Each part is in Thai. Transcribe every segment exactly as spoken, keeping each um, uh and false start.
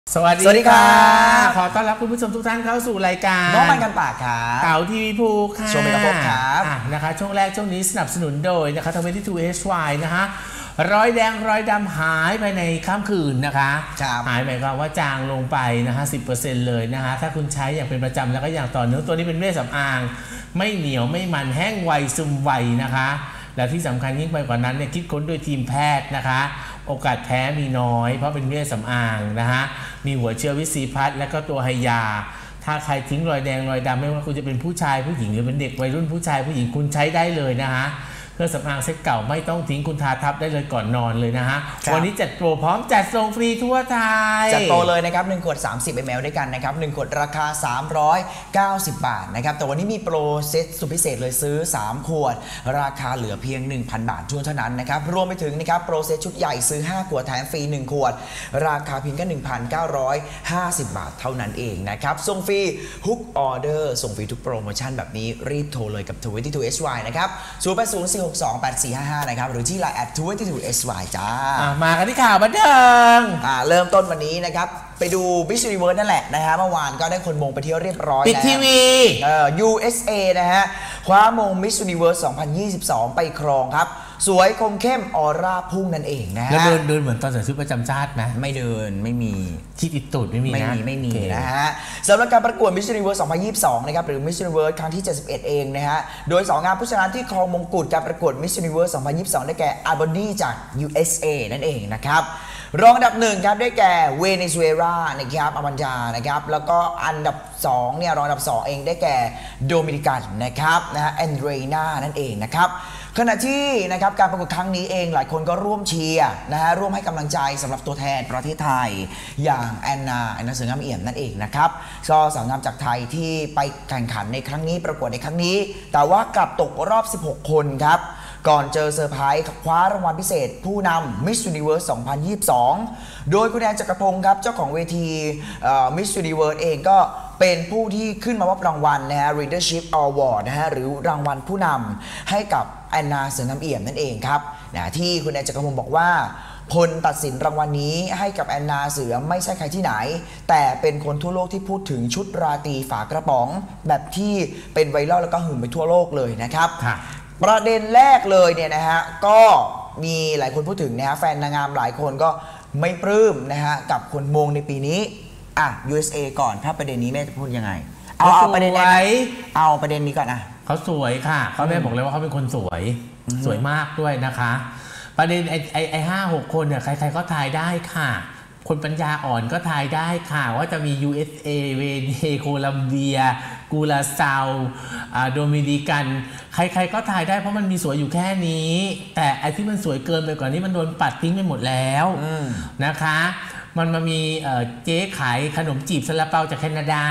สวัสดีค่ะขอต้อนรับคุณผู้ชมทุกท่านเข้าสู่รายการน้องมันกันปากครับเต่าทีวีภูค่ะโชว์เมกะพบครับนะคะช่วงแรกช่วงนี้สนับสนุนโดยนะคะทเวนตี้ทูเอชวายนะคะรอยแดงรอยดำหายไปในค่ำคืนนะคะหายหมายความว่าจางลงไปนะคะสิบเปอร์เซ็นต์เลยนะคะถ้าคุณใช้อย่างเป็นประจำแล้วก็อย่างต่อเนื่องตัวนี้เป็นเวชสำอางไม่เหนียวไม่มันแห้งไวซึมไวนะคะและที่สำคัญยิ่งไปกว่านั้นเนี่ยคิดค้นโดยทีมแพทย์นะคะโอกาสแพ้มีน้อยเพราะเป็นเวชสำอางนะฮะมีหัวเชื้อวิซีพัทและก็ตัวไฮยาถ้าใครทิ้งรอยแดงรอยดำไม่ว่าคุณจะเป็นผู้ชายผู้หญิงหรือเป็นเด็กวัยรุ่นผู้ชายผู้หญิงคุณใช้ได้เลยนะฮะเครื่องสำอางเซ็ตเก่าไม่ต้องทิ้งคุณทาทับได้เลยก่อนนอนเลยนะฮะวันนี้จัดโปรพร้อมจัดส่งฟรีทั่วไทยจัดโปรเลยนะครับหนึ่งขวดสามสิบมิลลิลิตรด้วยกันนะครับหนึ่งขวดราคาสามร้อยเก้าสิบบาทนะครับแต่วันนี้มีโปรเซตสุดพิเศษเลยซื้อสามขวดราคาเหลือเพียง หนึ่งพัน บาทเท่านั้นนะครับรวมไปถึงนะครับโปรเซตชุดใหญ่ซื้อห้าขวดแถมฟรีหนึ่งขวดราคาเพียงแค่ หนึ่งพันเก้าร้อยห้าสิบบาทเท่านั้นเองนะครับส่งฟรีทุกออเดอร์ส่งฟรีทุกโปรโมชั่นแบบนี้รีบโทรเลยกับ ทเวนตี้ทู เอช วาย นะครับศูนย์ แปด ศูนย์ สี่ หก สอง แปด สี่ ห้านะครับหรือที่ไลน์ แอท ทเวนตี้ทู เอช วาย จ้ามากันที่ข่าวบันเทิงเริ่มต้นวันนี้นะครับไปดู Miss Universe นั่นแหละนะฮะเมื่อวานก็ได้คนมงไปเที่ยวเรียบร้อยแล้วปิดทีวียู เอส เอ นะฮะคว้ามง Miss Universe สองพันยี่สิบสองไปครองครับสวยคมเข้มออร่าพุ่งนั่นเองนะฮะแล้วเดินเดินเหมือนตอนใส่ชุดประจำชาติไหมไม่เดินไม่มีที่ติดตูดไม่มีนะไม่มีไม่มีนะฮะสำหรับการประกวด Miss Universe สองพันยี่สิบสองนะครับหรือ Miss Universe ครั้งที่เจ็ดสิบเอ็ดเองนะฮะโดยสองงานผู้ชนะที่ครองมงกุฎการประกวด Miss Universe สองพันยี่สิบสองได้แก่อาร์บอนีจาก ยู เอส เอ นั่นเองนะครับรองอันดับหนึ่งครับได้แก่เวเนซุเอลานะครับอามันจานะครับแล้วก็อันดับสองเนี่ยรองอันดับสองเองได้แก่โดมินิกันนะครับนะฮะแอนเดรีนานั่นเองนะครับขณะที่นะครับการประกวดครั้งนี้เองหลายคนก็ร่วมเชียร์นะฮะร่วมให้กำลังใจสำหรับตัวแทนประเทศไทยอย่างแอนนาแอนนาเสืองามเอี่ยมนั่นเองนะครับก็สาวงามจากไทยที่ไปแข่งขันในครั้งนี้ประกวดในครั้งนี้แต่ว่ากลับตกรอบสิบหกคนครับก่อนเจอเซอร์ไพรส์คว้ารางวัลพิเศษผู้นำ Miss Universe สองพันยี่สิบสองโดยคุณแอนจักรพงศ์ครับเจ้าของเวที Miss Universe เองก็เป็นผู้ที่ขึ้นมามอบรางวัลนะฮะ Leadership Award นะฮะหรือรางวัลผู้นำให้กับแอนนาเสืองามเอี่ยมนั่นเองครับนะที่คุณแอนจักรพงศ์บอกว่าผลตัดสินรางวัลนี้ให้กับแอนนาเสือไม่ใช่ใครที่ไหนแต่เป็นคนทั่วโลกที่พูดถึงชุดราตรีฝากระป๋องแบบที่เป็นไวรัลแล้วก็หึงไปทั่วโลกเลยนะครับประเด็นแรกเลยเนี่ยนะฮะก็มีหลายคนพูดถึงนะฮะแฟนนางงามหลายคนก็ไม่ปลื้มนะฮะกับคนมงในปีนี้อ่ะ ยู เอส เอ ก่อนถ้าประเด็นนี้แม่จะพูดยังไงเอาเอาประเด็นนี้เอาประเด็นนี้ก่อนอ่ะเขาสวยค่ะเขาแม่บอกเลยว่าเขาเป็นคนสวยสวยมากด้วยนะคะประเด็นไอ้ไอ้ไอ้ห้าหกคนเนี่ยใครๆก็ทายได้ค่ะคนปัญญาอ่อนก็ทายได้ค่ะว่าจะมี ยู เอส เอ เวเนโคลัมเบียกูราซาวโดมินิกันใครๆก็ทายได้เพราะมันมีสวยอยู่แค่นี้แต่ไอ้ที่มันสวยเกินไปกว่านี้มันโดนปัดทิ้งไปหมดแล้วนะคะมันมามีเจ๊ขายขนมจีบซาลาเปาจากแคนาดา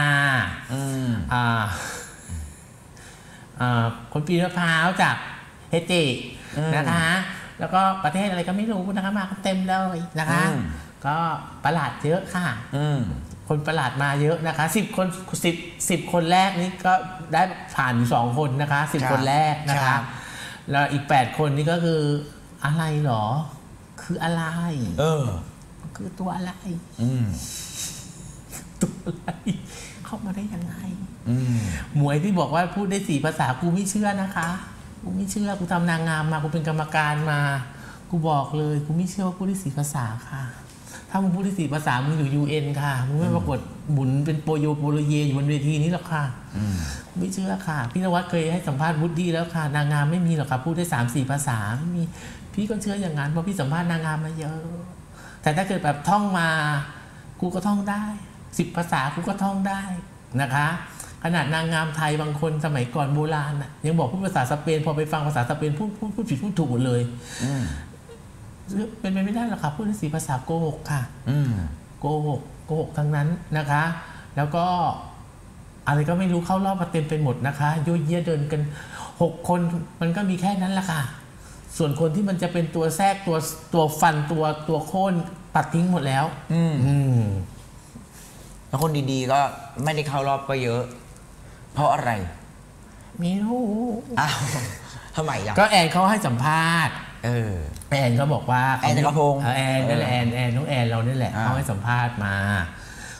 คนปีนมะพร้าวจากเฮตินะคะแล้วก็ประเทศอะไรก็ไม่รู้นะคะมาเต็มเลยนะคะก็ประหลาดเยอะค่ะคนประหลาดมาเยอะนะคะสิบคนสิบสิบคนแรกนี้ก็ได้ผ่านสองคนนะคะสิบคนแรกนะคะแล้วอีกแปดคนนี่ก็คืออะไรหรอคืออะไรเออคือตัวอะไรตัวอะไรเข้ามาได้ยังไงหมวยที่บอกว่าพูดได้สี่ภาษากูไม่เชื่อนะคะกูไม่เชื่อกูทำนางงามมากูเป็นกรรมการมากูบอกเลยกูไม่เชื่อว่าพูดได้สี่ภาษาค่ะถ้ามึงพูดได้สี่ภาษามึงอยู่ ยู เอ็น ค่ะมึงไม่ประกวดบุญเป็นโปรโยโปรเยอยู่บนเวทีนี้หรอกค่ะไม่เชื่อค่ะพี่นวัดเคยให้สัมภาษณ์วุฒิแล้วค่ะนางงามไม่มีหรอกค่ะพูดได้สามสี่ภาษาไม่มีพี่ก็เชื่ออย่างนั้นเพราะพี่สัมภาษณ์นางงามมาเยอะแต่ถ้าเกิดแบบท่องมากูก็ท่องได้สิบภาษากูก็ท่องได้นะคะขนาดนางงามไทยบางคนสมัยก่อนโบราณน่ะยังบอกพูดภาษาสเปนพอไปฟังภาษาสเปนพูดพูดพูดผิดพูดถูกหมดเลยเป็นไปไม่ได้หรอกค่ะพูดได้สี่ภาษาโกหกค่ะโกหกโกหกทั้งนั้นนะคะแล้วก็อะไรก็ไม่รู้เข้ารอบมาเต็มไปหมดนะคะโยเยเดินกันหกคนมันก็มีแค่นั้นแหละค่ะส่วนคนที่มันจะเป็นตัวแทรกตัวตัวฟันตัวตัวโค่นตัดทิ้งหมดแล้วอืมแล้วคนดีๆก็ไม่ได้เข้ารอบก็เยอะเพราะอะไรไม่รู้อ้าวทำไมอ่ะก็แอนเขาให้สัมภาษณ์เออแอนเขาบอกว่าแอนจักรพงศ์แอนนั่นแหละแอนแอนน้องแอนเราเนี่ยแหละเขาให้สัมภาษณ์มา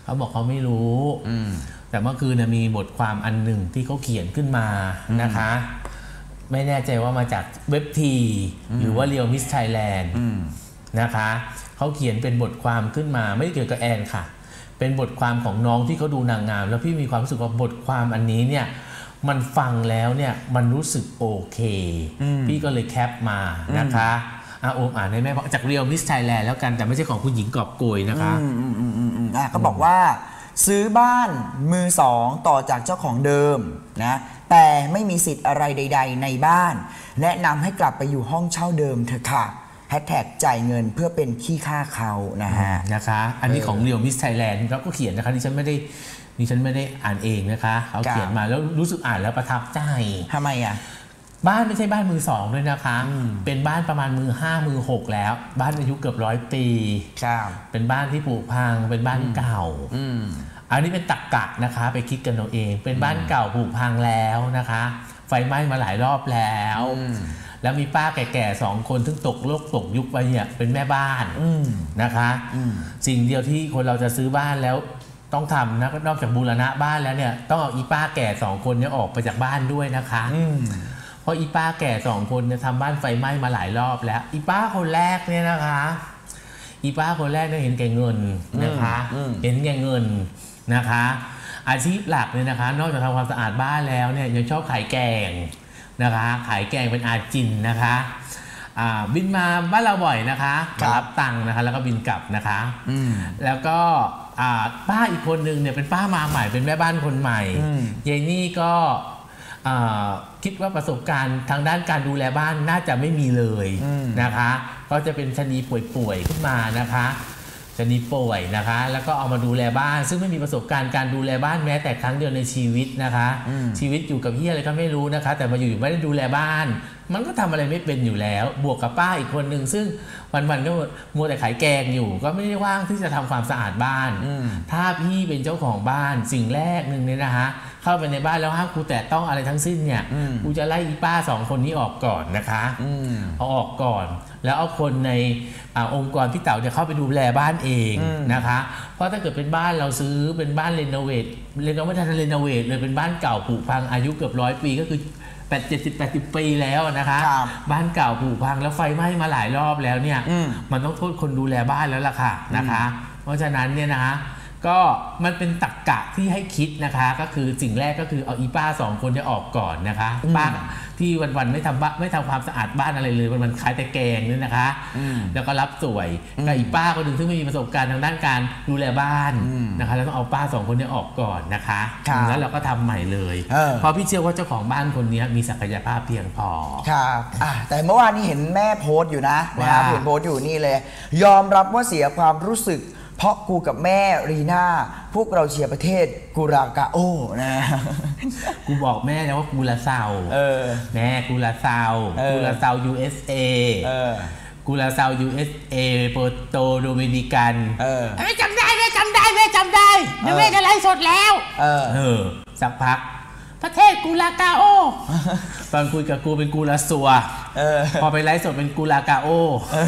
เขาบอกเขาไม่รู้แต่เมื่อคืนมีบทความอันหนึ่งที่เขาเขียนขึ้นมานะคะไม่แน่ใจว่ามาจากเว็บทีหรือว่าเรียวมิสไทยแลนด์นะคะเขาเขียนเป็นบทความขึ้นมาไม่ได้เกี่ยวกับแอนค่ะเป็นบทความของน้องที่เขาดูนางงามแล้วพี่มีความรู้สึกว่าบทความอันนี้เนี่ยมันฟังแล้วเนี่ยมันรู้สึกโอเคพี่ก็เลยแคปมานะคะอาโอมอ่านให้แม่จากเรียวมิสไทยแลนด์แล้วกันแต่ไม่ใช่ของคุณหญิงกอบโกยนะคะอืมอืมอืมอืมอ่ะเขาบอกว่าซื้อบ้านมือสองต่อจากเจ้าของเดิมนะแต่ไม่มีสิทธิ์อะไรใดๆในบ้านแนะนำให้กลับไปอยู่ห้องเช่าเดิมเถอะค่ะแฮชแท็กจ่ายเงินเพื่อเป็นขี้ข้าเขานะฮะนะคะอันนี้ของเรียวมิสไทยแลนด์เขาก็เขียนนะคะดิฉันไม่ได้ดิฉันไม่ได้อ่านเองนะคะเขาเขียนมาแล้วรู้สึกอ่านแล้วประทับใจทำไมอ่ะบ้านไม่ใช่บ้านมือสองด้วยนะคะเป็นบ้านประมาณมือห้ามือหกแล้วบ้านอายุเกือบร้อยปีเป็นบ้านที่ผุพังเป็นบ้านเก่าอันนี้เป็นตรรกะนะคะไปคิดกันเอาเองเป็นบ้านเก่าผุพังแล้วนะคะไฟไหม้มาหลายรอบแล้วแล้วมีป้าแก่ๆสองคนซึ่งตกโลกตกยุคไปเนี่ยเป็นแม่บ้านนะคะสิ่งเดียวที่คนเราจะซื้อบ้านแล้วต้องทำนะนอกจากบูรณะบ้านแล้วเนี่ยต้องเอาอีป้าแก่สองคนเนี่ยออกไปจากบ้านด้วยนะคะเพราะอีป้าแก่สองคนเนี่ยทำบ้านไฟไหม้มาหลายรอบแล้วอีป้าคนแรกเนี่ยนะคะอีป้าคนแรกเนี่ยเห็นแก่เงินนะคะเห็นแก่เงินนะคะอาชีพหลักเนี่ยนะคะนอกจากทำความสะอาดบ้านแล้วเนี่ยยังชอบขายแกงนะคะขายแกงเป็นอาจินนะคะบินมาบ้านเราบ่อยนะคะมารับตังค์นะคะแล้วก็บินกลับนะคะแล้วก็ป้าอีกคนนึงเนี่ยเป็นป้ามาใหม่เป็นแม่บ้านคนใหม่ยายนี่ก็คิดว่าประสบการณ์ทางด้านการดูแลบ้านน่าจะไม่มีเลยนะคะก็จะเป็นชนีป่วยๆขึ้นมานะคะชนีป่วยนะคะแล้วก็เอามาดูแลบ้านซึ่งไม่มีประสบการณ์การดูแลบ้านแม้แต่ครั้งเดียวในชีวิตนะคะชีวิตอยู่กับเฮียอะไรก็ไม่รู้นะคะแต่มาอยู่ไม่ได้ดูแลบ้านมันก็ทำอะไรไม่เป็นอยู่แล้วบวกกับป้าอีกคนหนึ่งซึ่งวันๆก็มัวแต่ขายแกงอยู่ก็ไม่ได้ว่างที่จะทำความสะอาดบ้านถ้าพี่เป็นเจ้าของบ้านสิ่งแรกหนึ่งเนี่ยนะคะเข้าไปในบ้านแล้วห้ามกูแตะต้องอะไรทั้งสิ้นเนี่ยกูจะไล่อีป้าสองคนนี้ออกก่อนนะคะเอาออกก่อนแล้วเอาคนในองค์กรพี่เต๋าจะเข้าไปดูแลบ้านเองนะคะเพราะถ้าเกิดเป็นบ้านเราซื้อเป็นบ้านเรโนเวทเรโนเวททันเรโนเวทเลยเป็นบ้านเก่าผุพังอายุเกือบร้อยปีก็คือแปดเจ็ดสิบแปดสิบปีแล้วนะคะบ้านเก่าผุพังแล้วไฟไหม้มาหลายรอบแล้วเนี่ยมันต้องโทษคนดูแลบ้านแล้วล่ะค่ะนะคะเพราะฉะนั้นเนี่ยนะคะก็มันเป็นตรรกะที่ให้คิดนะคะก็คือสิ่งแรกก็คือเอาอีป้าสองคนจะออกก่อนนะคะป้าที่วันๆไม่ทำบ้านไม่ทำความสะอาดบ้านอะไรเลยมันขายแต่แกงนี่นะคะแล้วก็รับสวยกับอีป้าคนหนึ่งซึ่งไม่มีประสบการณ์ทางด้านการดูแลบ้านนะคะแล้วต้องเอาป้าสองคนนี้ออกก่อนนะคะแล้วเราก็ทำใหม่เลยเพราะพี่เชื่อว่าเจ้าของบ้านคนนี้มีศักยภาพเพียงพอครับแต่เมื่อวานนี้เห็นแม่โพสต์อยู่นะนะครับเห็นโพสต์อยู่นี่เลยยอมรับว่าเสียความรู้สึกเพราะกูกับแม่รีน่าพวกเราเชียร์ประเทศกูรากาโอนะกูบอกแม่นะว่ากูลาซาวแม่กูลาซาวกูลาซาว ยู เอส เอ กูลาซาว ยู เอส เอ โปรโตโดมินิกันแม่จำได้แม่จำได้แม่จำได้เดี๋ยวแม่จะไลฟ์สดแล้วเออสักพักประเทศกูลากาโอตอนคุยกับกูเป็นกูลาซัวพอไปไลฟ์สดเป็นกูลากาโอ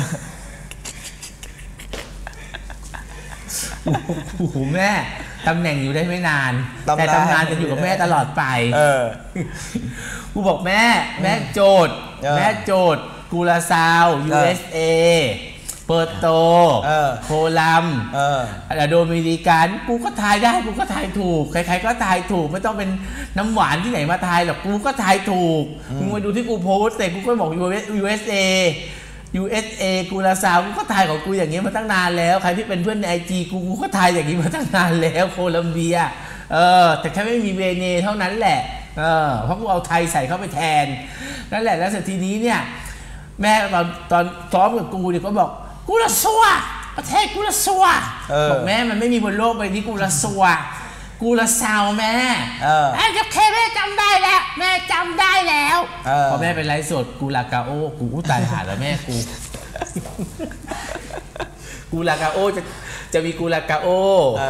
โอ้โหแม่ตำแหน่งอยู่ได้ไม่นานแต่ตำนานจะอยู่กับแม่ตลอดไปกูบอกแม่แม่โจทย์แม่โจทย์กูลาซาว ยู เอส เอ เปิร์โตโคลัมโดมินิกันกูก็ทายได้กูก็ทายถูกใครๆก็ทายถูกไม่ต้องเป็นน้ำหวานที่ไหนมาทายหรอกกูก็ทายถูกมึงมาดูที่กูโพสแต่กูก็บอก ยู เอส เอยู เอส เอ กูลาซาวกูก็ถ่ายของกูอย่างนี้มาตั้งนานแล้วใครที่เป็นเพื่อนใน ไอ จี กูกูก็ถ่ายอย่างนี้มาตั้งนานแล้วโคลัมเบียเออแต่แค่ไม่มีเวเนเท่านั้นแหละเออเพราะกูเอาไทยใส่เข้าไปแทนนั่นแหละแล้วเสร็จทีนี้เนี่ยแม่ตอนตอนซ้อมกับกูเนี่ยก็บอกกูลาซัวประเทศกูลาซัวบอกแม่มันไม่มีบนโลกใบนี้กูลาซัวกูลาซาวแม่แม่จะแค่แม่จำได้แล้วแม่จำได้แล้วพอแม่ไปไลฟ์สดกูลากาโอกูตายหาแล้วแม่กูกูลากาโอจะจะมีกูลากาโอ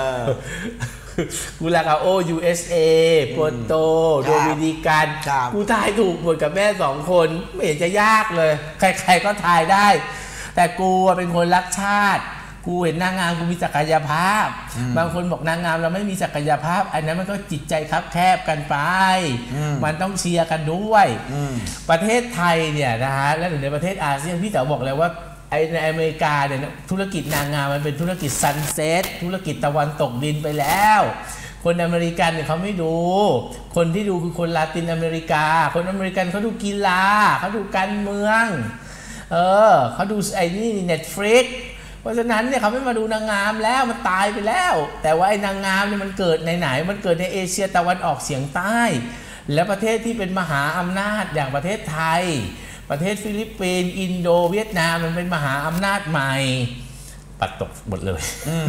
กูลากาโอ ยู เอส เอ โปรโตโดมินิกันกูทายถูกหมดกับแม่สองคนไม่เห็นจะยากเลยใครๆก็ทายได้แต่กูเป็นคนรักชาติกูกูเห็นนางงามกูมีศักยภาพบางคนบอกนางงามเราไม่มีศักยภาพอันนั้นมันก็จิตใจคับแคบกันไปมันต้องเชียร์กันด้วยประเทศไทยเนี่ยนะฮะและในประเทศอาเซียนพี่เต๋อบอกเลยว่าไอในอเมริกาเนี่ยธุรกิจนางงามมันเป็นธุรกิจซันเซ็ตธุรกิจตะวันตกดินไปแล้วคนอเมริกันเนี่ยเขาไม่ดูคนที่ดูคือคนลาตินอเมริกาคนอเมริกันเขาดูกีฬาเขาดูการเมืองเออเขาดูไอ้นี่ Netflix เพราะฉะนั้นเนี่ยเขาไม่มาดูนางงามแล้วมันตายไปแล้วแต่ว่าไอ้นางงามเนี่ยมันเกิดในไหนมันเกิดในเอเชียตะวันออกเฉียงใต้และประเทศที่เป็นมหาอำนาจอย่างประเทศไทยประเทศฟิลิปปินส์อินโดเวียดนามมันเป็นมหาอำนาจใหม่ปัดตกหมดเลย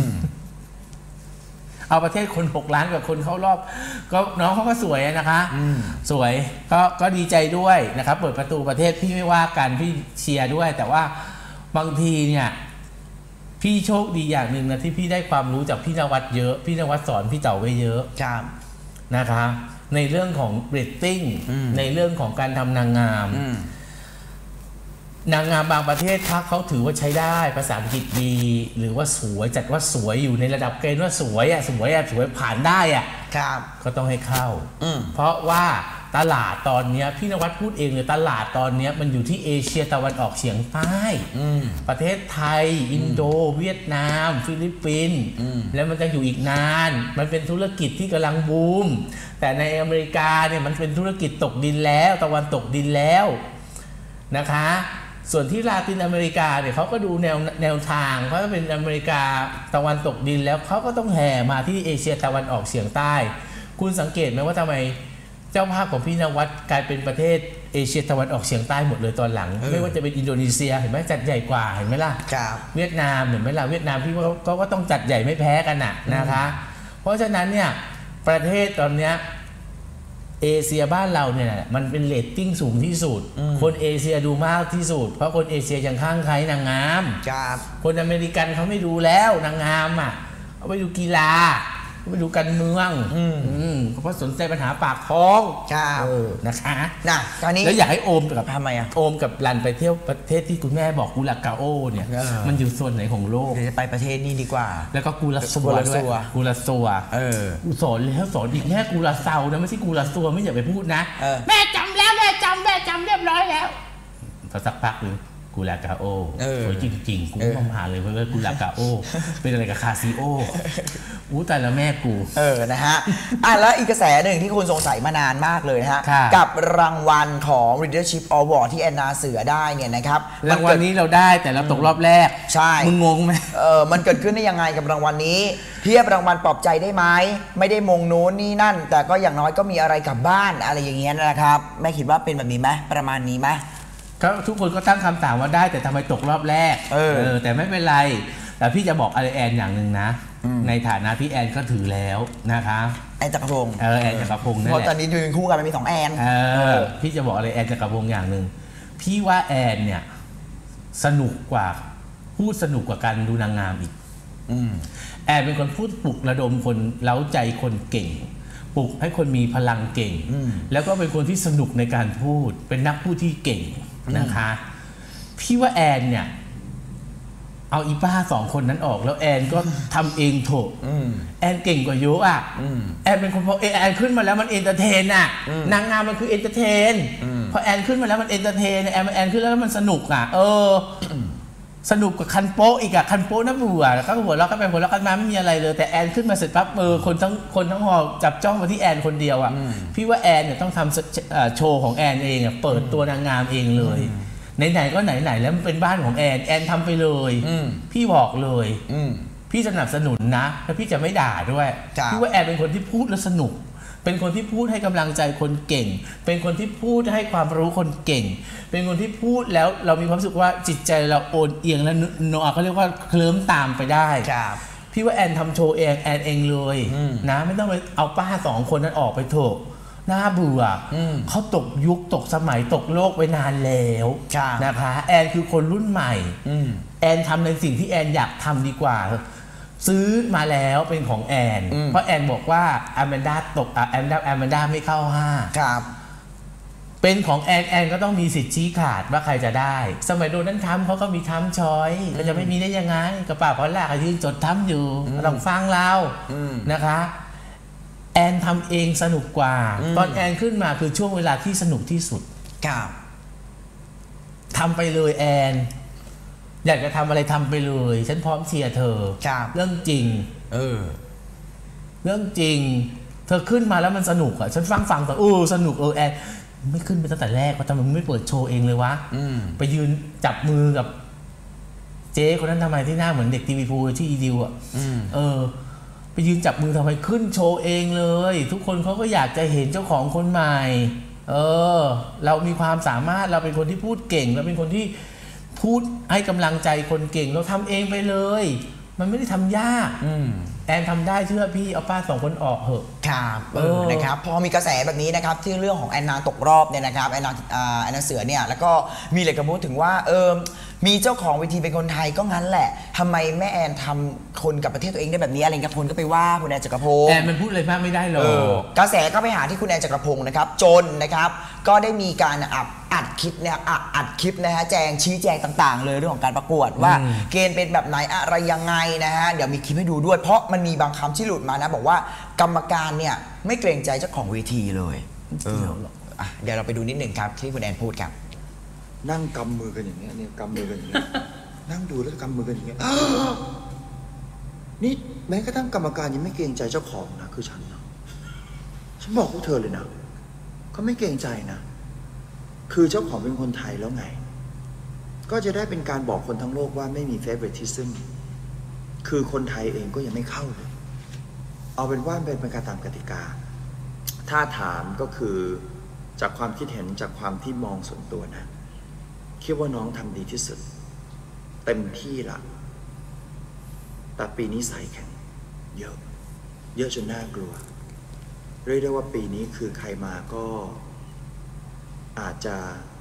เอาประเทศคนหกล้านกับคนเข้ารอบก็น้องเขาก็สวยนะคะสวยก็ก็ดีใจด้วยนะครับเปิดประตูประเทศพี่ไม่ว่ากันพี่เชียร์ด้วยแต่ว่าบางทีเนี่ยพี่โชคดีอย่างหนึ่งนะที่พี่ได้ความรู้จากพี่นวัดเยอะพี่นวัดสอนพี่เต๋อไว้เยอะนะคะในเรื่องของเรตติ้งในเรื่องของการทำนางงามนางงามบางประเทศถ้าเขาถือว่าใช้ได้ภาษาอังกฤษดีหรือว่าสวยจัดว่าสวยอยู่ในระดับเกณฑ์ว่าสวยอ่ะสวยอ่ะสวยผ่านได้อ่ะครับก็ต้องให้เข้าเพราะว่าตลาดตอนนี้พี่นวัดพูดเองเลยตลาดตอนนี้มันอยู่ที่เอเชียตะวันออกเฉียงใต้ประเทศไทยอินโดเวียดนามฟิลิปปินส์แล้วมันจะอยู่อีกนานมันเป็นธุรกิจที่กำลังบูมแต่ในอเมริกาเนี่ยมันเป็นธุรกิจตกดินแล้วตะวันตกดินแล้วนะคะส่วนที่ลาตินอเมริกาเนี่ยเขาก็ดูแนวแนวทางเพราะว่าเป็นอเมริกาตะวันตกดินแล้วเขาก็ต้องแห่มาที่เอเชียตะวันออกเฉียงใต้คุณสังเกตไหมว่าทำไมเจ้าภาพของพี่นวัดกลายเป็นประเทศเอเชียตะวันออกเฉียงใต้หมดเลยตอนหลังไม่ว่าจะเป็นอินโดนีเซียเห็นไหมจัดใหญ่กว่าเห็นไหมล่ะเวียดนามเห็นไหมล่ะเวียดนามพี่ก็ก็ต้องจัดใหญ่ไม่แพ้กันน่ะนะคะเพราะฉะนั้นเนี่ยประเทศตอนเนี้ยเอเชียบ้านเราเนี่ยมันเป็นเรตติ้งสูงที่สุดคนเอเชียดูมากที่สุดเพราะคนเอเชียยังข้างใครนางงามคนอเมริกันเขาไม่ดูแล้วนางงามอ่ะเขาไปดูกีฬาเขาไปดูการเมืองเพราะสนใจปัญหาปากท้องเออนะคะนะตอนนี้แล้วอยากให้โอมกับทำไมอ่ะโอมกับรันไปเที่ยวประเทศที่คุณแม่บอกกูลากาโอเนี่ยมันอยู่ส่วนไหนของโลกเดี๋ยวจะไปประเทศนี้ดีกว่าแล้วก็กูลาซัวด้วยกูลาซัวเออกูสอนแล้วสอนอีกแค่กูลาเซานะไม่ใช่กูลาซัวไม่อย่าไปพูดนะแม่จำแล้วแม่จำแม่จำเรียบร้อยแล้วพอสักพักหนึ่งกูลากาโอโอ้ยจริงๆกูต้องหาเลยเพราะว่ากูลากาโอเป็นอะไรกับคาซิโออู้แต่ละแม่กูเออนะฮะอ่ะแล้วอีกกระแสหนึ่งที่คุณสงสัยมานานมากเลยนะฮะกับรางวัลของ Leadership Award ที่แอนนาเสือได้เนี่ยนะครับรางวัลนี้เราได้แต่เราตกรอบแรกใช่มึงงงไหมเออมันเกิดขึ้นได้ยังไงกับรางวัลนี้เทียบรางวัลปลอบใจได้ไหมไม่ได้มงโน้นนี่นั่นแต่ก็อย่างน้อยก็มีอะไรกลับบ้านอะไรอย่างเงี้ยนะครับแม่คิดว่าเป็นแบบนี้ไหมประมาณนี้ไหมก็ทุกคนก็ตั้งคำถามว่าได้แต่ทำไมตกรอบแรกเออเออแต่ไม่เป็นไรแต่พี่จะบอกอะไรแอนอย่างหนึ่งนะในฐานะพี่แอนก็ถือแล้วนะคะแอนจักรพงศ์เออแอนจักรพงศ์นั่นแหละเพราะตอนนี้ยืนคู่กันมันมีสองแอนเออพี่จะบอกอะไรแอนจักรพงศ์อย่างหนึ่งพี่ว่าแอนเนี่ยสนุกกว่าพูดสนุกกว่าการดูนางงามอีกแอนเป็นคนพูดปลุกระดมคนเล้าใจคนเก่งปลุกให้คนมีพลังเก่งแล้วก็เป็นคนที่สนุกในการพูดเป็นนักพูดที่เก่งนะคะพี่ว่าแอนเนี่ยเอาอีป้าสองคนนั้นออกแล้วแอนก็ทำเองโถแอนเก่งกว่าเยอะอ่ะแอนเป็นคนพอแอนขึ้นมาแล้วมันเอนเตอร์เทนอ่ะนางงามมันคือเอนเตอร์เทนพอแอนขึ้นมาแล้วมันเอนเตอร์เทนแอนแอนขึ้นแล้วมันสนุกอ่ะเออสนุกกับคันโป๊อีกอะคันโป๊น่าเบื่อแล้วก็หัวเราะก็ไปหัวเราะกันมาไม่มีอะไรเลยแต่แอนขึ้นมาเสร็จปั๊บเออคนทั้งคนทั้งหอจับจ้องมาที่แอนคนเดียวอะพี่ว่าแอนเนี่ยต้องทำโชว์ของแอนเองอะเปิดตัวนางงามเองเลยไหนๆก็ไหนๆแล้วมันเป็นบ้านของแอนแอนทำไปเลยพี่บอกเลยพี่สนับสนุนนะแล้วพี่จะไม่ด่าด้วยพี่ว่าแอนเป็นคนที่พูดแล้วสนุกเป็นคนที่พูดให้กำลังใจคนเก่งเป็นคนที่พูดให้ความรู้คนเก่งเป็นคนที่พูดแล้วเรามีความรู้สึกว่าจิตใจเราโอนเอียงแล้วโนอาเขาเรียกว่าเคลิ้มตามไปได้พี่ว่าแอนทำโชว์เองแอนเองเลยนะไม่ต้องไปเอาป้าสองคนนั้นออกไปเถอะน่าเบื่อเขาตกยุคตกสมัยตกโลกไปนานแล้วนะคะแอนคือคนรุ่นใหม่แอนทำในสิ่งที่แอนอยากทำดีกว่าซื้อมาแล้วเป็นของแอนเพราะแอนบอกว่าแอมแมนดาตกแอมแมนดาแอมแมนดาไม่เข้าห้าครับเป็นของแอนแอนก็ต้องมีสิทธิ์ชี้ขาดว่าใครจะได้สมัยโดนัลด์ทรัมป์เขาก็มีทรัมป์ช้อยก็จะไม่มีได้ยังไงกระเป๋าเขาแรกยืนจดทรัมป์อยู่ต้องฟังเรานะคะแอนทำเองสนุกกว่าตอนแอนขึ้นมาคือช่วงเวลาที่สนุกที่สุดครับทำไปเลยแอนอยากจะทำอะไรทำไปเลยฉันพร้อมเชียร์เธอเรื่องจริงเออเรื่องจริงเธอขึ้นมาแล้วมันสนุกอ่ะฉันฟังฟังแต่เออสนุกเออแอนไม่ขึ้นไปตั้งแต่แรกว่าทำไมมึงไม่เปิดโชว์เองเลยวะไปยืนจับมือกับเจ๊คนนั้นทำไมที่หน้าเหมือนเด็กทีวีพูที่อีดิวอ่ะเออไปยืนจับมือทำไมขึ้นโชว์เองเลยทุกคนเขาก็อยากจะเห็นเจ้าของคนใหม่เออเรามีความสามารถเราเป็นคนที่พูดเก่งเราเป็นคนที่พูดให้กำลังใจคนเก่งเราทำเองไปเลยมันไม่ได้ทำยากแอนทำได้เชื่อพี่เอาป้าสองคนออกเหอะครับเออนะครับพอมีกระแสแบบนี้นะครับที่เรื่องของแอนนาตกรอบเนี่ยนะครับแอนนาแอนนาเสือเนี่ยแล้วก็มีเลยกระพูดถึงว่าเออมีเจ้าของเวทีเป็นคนไทยก็งั้นแหละทำไมแม่แอนทำคนกับประเทศตัวเองได้แบบนี้อะไรกับคนก็ไปว่าคุณแอนจักรพงศ์แอนมันพูดอะไรมากไม่ได้หรอกกระแสก็ไปหาที่คุณแอนจักรพงศ์นะครับจนนะครับก็ได้มีการอัดอัดคลิปเนี่ยอัดคลิปนะฮะแจงชี้แจงต่างๆเลยเรื่องของการประกวดว่าเกณฑ์เป็นแบบไหนอะไรยังไงนะฮะเดี๋ยวมีคลิปให้ดูด้วยเพราะมันมีบางคำที่หลุดมานะบอกว่ากรรมการเนี่ยไม่เกรงใจเจ้าของเวทีเลยเออเดี๋ยวเราไปดูนิดหนึ่งครับที่คุณแอนพูดครับนั่งกำมือกันอย่างเงี้ยเนี่ยกำมือกันอย่างเงี้ยนั่งดูแล้วกำมือกันอย่างเงี้ยนี่แม้กระทั่งกรรมการยังไม่เกรงใจเจ้าของนะคือฉันนะฉันบอกพวกเธอเลยนะเขาไม่เกรงใจนะคือเจ้าของเป็นคนไทยแล้วไงก็จะได้เป็นการบอกคนทั้งโลกว่าไม่มี favoritism คือคนไทยเองก็ยังไม่เข้าเลยเอาเป็นว่าเป็นไปตามกติกาถ้าถามก็คือจากความคิดเห็นจากความที่มองส่วนตัวนะคิดว่าน้องทำดีที่สุดเต็มที่ละแต่ปีนี้สายแข็งเยอะเยอะจนน่ากลัวเรียกได้ว่าปีนี้คือใครมาก็อาจจะ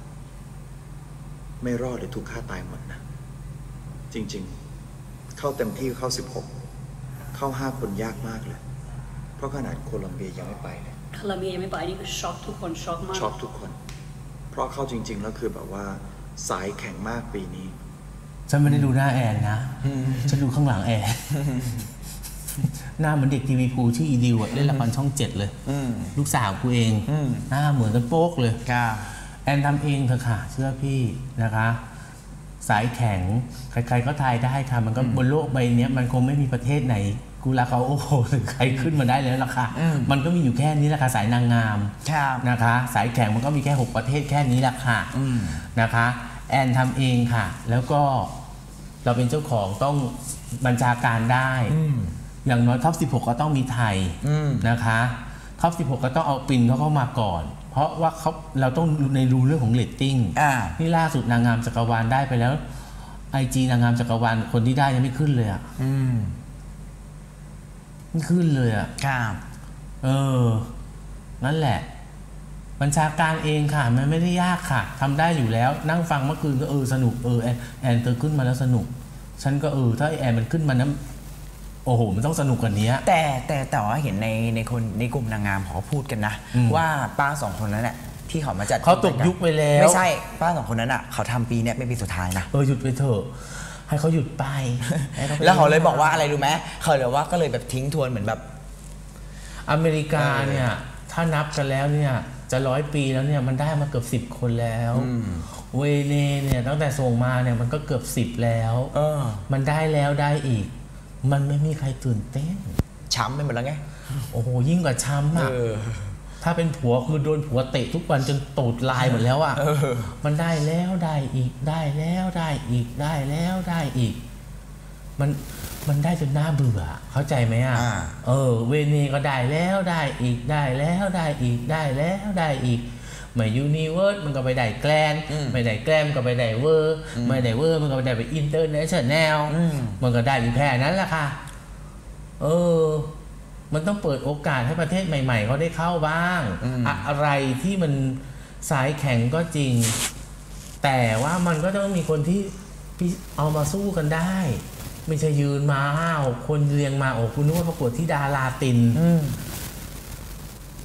ไม่รอดหรือถูกฆ่าตายหมดนะจริงๆเข้าเต็มที่เข้าสิบหกเข้าห้าคนยากมากเลยเพราะขนาดโคลัมเบียยังไม่ไปเลยโคลัมเบียยังไม่ไปนี่คือช็อกทุกคนช็อกมากช็อกทุกคนเพราะเข้าจริงๆแล้วคือแบบว่าสายแข็งมากปีนี้ฉันไม่ได้ดูหน้าแอนนะฉันดูข้างหลังแอนหน้าเหมือนเด็กทีวีพูชื่ออีดิวเล่นละครช่องเจ็ดเลยลูกสาวกูเองหน้าเหมือนกันโป๊กเลยแอนทำเองเถอะค่ะเชื่อพี่นะคะสายแข็งใครๆก็ทายได้ค่ะมันก็บนโลกใบนี้มันคงไม่มีประเทศไหนกูรักเขาโอ้โหใครขึ้นมาได้แล้วล่ะค่ะมันก็มีอยู่แค่นี้แหละค่ะสายนางงามนะคะสายแข็งมันก็มีแค่หกประเทศแค่นี้แหละค่ะนะคะแอนทำเองค่ะแล้วก็เราเป็นเจ้าของต้องบัญชาการได้อย่างน้อยท็อปสิบหกก็ต้องมีไทยนะคะท็อปสิบหกก็ต้องเอาปินเขาเข้ามาก่อนเพราะว่าเขาเราต้องในรูเรื่องของเรตติ้งนี่ล่าสุดนางงามจักรวาลได้ไปแล้วไอจีนางงามจักรวาลคนที่ได้ยังไม่ขึ้นเลยอ่ะไม่ขึ้นเลยอ่ะเออนั่นแหละบัญชาการเองค่ะมันไม่ได้ยากค่ะทำได้อยู่แล้วนั่งฟังเมื่อคืนก็เออสนุกเออแอนแอนเธอขึ้นมาแล้วสนุกฉันก็เออถ้าแอนมันขึ้นมานั้นโอ้โหมันต้องสนุกกว่านี้แต่แต่แต่ว่าเห็นในในคนในกลุ่มนางงามเขาพูดกันนะว่าป้าสองคนนั้นแหละที่เขามาจัดเขาตกยุคไปแล้วไม่ใช่ป้าสองคนนั้นอ่ะเขาทำปีนี้เป็นปีสุดท้ายนะเออหยุดไปเถอะให้เขาหยุดไปแล้วเขาเลยบอกว่าอะไรรู้ไหมเขาเลยว่าก็เลยแบบทิ้งทวนเหมือนแบบอเมริกาเนี่ยถ้านับกันแล้วเนี่ยจะร้อยปีแล้วเนี่ยมันได้มาเกือบสิบคนแล้วเวเนเนี่ยตั้งแต่ส่งมาเนี่ยมันก็เกือบสิบแล้วมันได้แล้วได้อีกมันไม่มีใครตื่นเต้นช้ำไปหมดแล้วไงโอ้โหยิ่งกว่าช้ำอ่ะถ้าเป็นผัวคือโดนผัวเตะทุกวันจนตูดลายหมดแล้วอ่ะมันได้แล้วได้อีกได้แล้วได้อีกได้แล้วได้อีกมันมันได้จนน่าเบื่อเข้าใจไหมอ่ะเออเวเนก็ได้แล้วได้อีกได้แล้วได้อีกได้แล้วได้อีกไม่ยูนิเวิร์สมันก็ไปได้แกลนไม่ได้แกลนมันก็ไปได้เวอร์ไม่ได้เวอร์มันก็ไปได้ไปอินเตอร์เนชั่นแนลมันก็ได้อยู่แค่นั้นแหละค่ะเออมันต้องเปิดโอกาสให้ประเทศใหม่ๆเขาได้เข้าบ้างอะไรที่มันสายแข็งก็จริงแต่ว่ามันก็ต้องมีคนที่เอามาสู้กันได้ไม่ใช่ยืนมาห้าคนเรียงมาโอ้คุณนึกว่าประกวดที่ดาราติน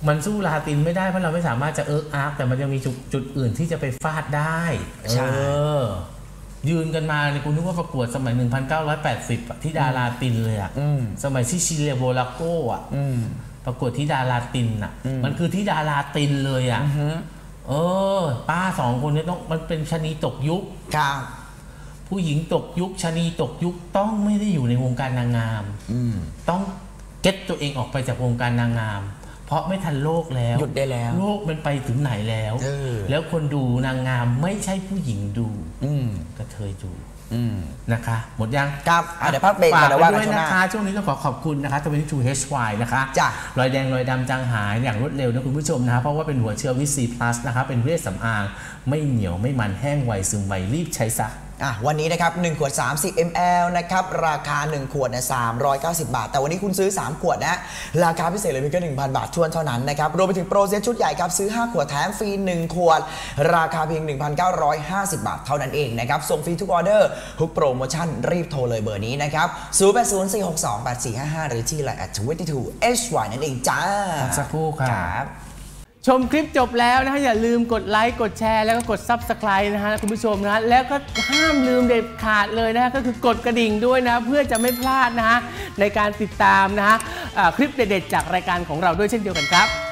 มันสู้ลาตินไม่ได้เพราะเราไม่สามารถจะเอิร์กอาร์กแต่มันยังมีจุดจุดอื่นที่จะไปฟาดได้เออยืนกันมาเนี่ยกูนึกว่าประกวดสมัยหนึ่งพันเก้าร้อยแปดสิบอะที่ดาราตินเลยอะสมัยที่ชิเลโบลาโกอะประกวดที่ดาราตินอะมันคือที่ดาราตินเลยอะเออป้าสองคนนี้ต้องมันเป็นชะนีตกยุคผู้หญิงตกยุคชะนีตกยุคต้องไม่ได้อยู่ในวงการนางงามต้องเก็ตตัวเองออกไปจากวงการนางงามเพราะไม่ทันโลกแล้วหยุดได้แล้วโลกมันไปถึงไหนแล้วแล้วคนดูนางงามไม่ใช่ผู้หญิงดูกระเทยดูนะคะหมดยังครับเดี๋ยวพักเบรกกันแล้วว่ากันช่วงหน้านะคะช่วงนี้ก็ขอขอบคุณนะคะทวีทูเอชวายนะคะจ้ะรอยแดงรอยดำจางหายอย่างรวดเร็วนะคุณผู้ชมนะคะเพราะว่าเป็นหัวเชื้อวิซีพลัสนะคะเป็นเวชสำอางไม่เหนียวไม่มันแห้งไวซึมไวรีบใช้ซะอ่ะวันนี้นะครับหนึ่งขวดสามสิบมิลลิลิตร นะครับราคาหนึ่งขวดเนี่ยสามร้อยเก้าสิบบาทแต่วันนี้คุณซื้อสามขวดนะราคาพิเศษเลยเพียงแค่ หนึ่งพัน บาททวนเท่านั้นนะครับรวมไปถึงโปรเซตชุดใหญ่ครับซื้อห้าขวดแถมฟรีหนึ่งขวดราคาเพียง หนึ่งพันเก้าร้อยห้าสิบบาทเท่านั้นเองนะครับส่งฟรีทุกออเดอร์ทุกโปรโมชั่นรีบโทรเลยเบอร์นี้นะครับศูนย์ แปด ศูนย์ สี่ หก สอง แปด สี่ ห้า ห้าหรือที่ ไลน์ แอท ทวีทูเอชวาย นั่นเองจ้าสักครู่ครับชมคลิปจบแล้วนะฮะอย่าลืมกดไลค์กดแชร์แล้วก็กด ซับสไครบ์ นะฮะคุณผู้ชมนะฮะแล้วก็ห้ามลืมเด็ดขาดเลยนะฮะก็คือกดกระดิ่งด้วยนะเพื่อจะไม่พลาดนะฮะในการติดตามนะฮะคลิปเด็ดๆจากรายการของเราด้วยเช่นเดียวกันครับ